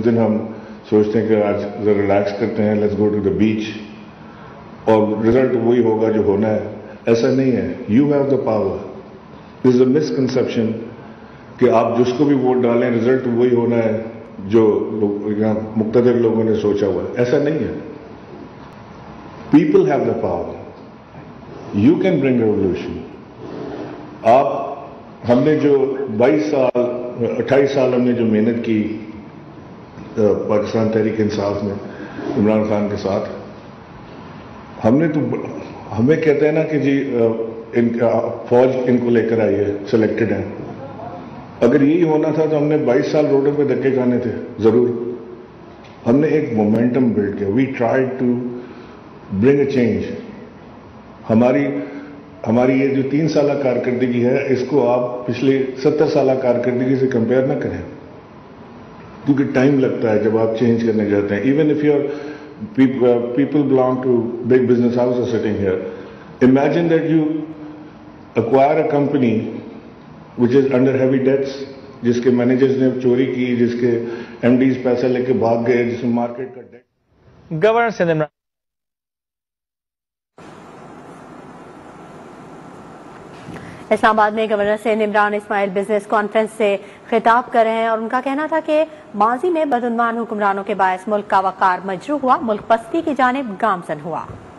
دن ہم سوچتے ہیں کہ آج ذرا ریلیکس کرتے ہیں, لیٹس گو ٹو دا بیچ, اور رزلٹ وہی ہوگا جو ہونا ہے. ایسا نہیں ہے. You have the power. This is a misconception کہ آپ جس کو بھی ووٹ ڈالیں رزلٹ وہی ہونا ہے جو مقتدر لوگوں نے سوچا ہوا ہے. ایسا نہیں ہے. People have the power. You can bring revolution. ہم نے جو 28 سال ہم نے جو محنت کی پاکستان تحریک انصاف میں عمران خان کے ساتھ, ہمیں کہتے ہیں نا کہ جی فوج ان کو لے کر آئی ہے, سلیکٹڈ ہیں. اگر یہی ہونا تھا تو ہم نے 22 سال روڈوں پہ دھکے کھانے تھے ضرور. ہم نے ایک مومنٹم بلڈ کیا. We tried to bring a change. ہماری یہ جو 3 سالہ کارکردگی ہے اس کو آپ پچھلے 70 سالہ کارکردگی سے کمپیئر نہ کریں, کیونکہ ٹائم لگتا ہے جب آپ چینج کرنے جاتے ہیں. Even if your people belong to big business houses sitting here. Imagine that you acquire a company which is under heavy debts, جس کے مینیجرز نے چوری کی, جس کے ایم ڈیز پیسے لے کے بھاگ گئے, جس میں مارکیٹ کا ڈیٹ. گورنر سندھ عمران اسلام آباد میں governor Sindh Imran Ismail business conference سے خطاب کر رہے ہیں, اور ان کا کہنا تھا کہ ماضی میں بدعنوان حکمرانوں کے باعث ملک کا وقار مجروح ہوا, ملک پستی کی جانب گامزن ہوا.